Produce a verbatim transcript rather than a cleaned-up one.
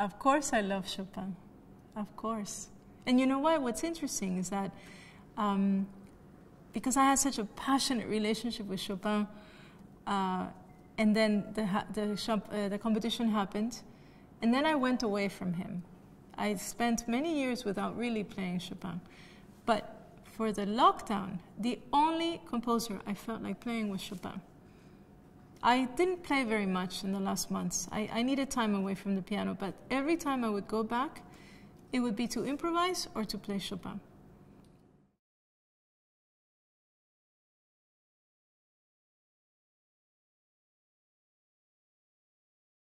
Of course I love Chopin. Of course. And you know what? What's interesting is that um, because I had such a passionate relationship with Chopin, uh, and then the, the, uh, the competition happened, and then I went away from him. I spent many years without really playing Chopin. But for the lockdown, the only composer I felt like playing was Chopin. I didn't play very much in the last months. I, I needed time away from the piano, but every time I would go back, it would be to improvise or to play Chopin.